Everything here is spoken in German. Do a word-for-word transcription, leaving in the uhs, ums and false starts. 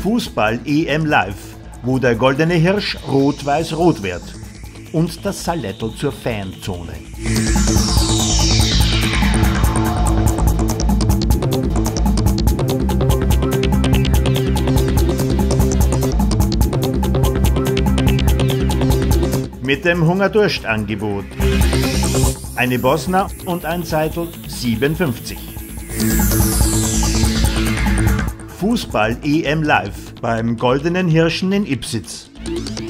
Fußball-E M live, wo der Goldene Hirsch rot-weiß-rot wird. Und das Salettl zur Fanzone. Mit dem Hunger-Durst-Angebot. Eine Bosna und ein Seidel siebenundfünfzig. Fußball-E M live beim Goldenen Hirschen in Ipsitz.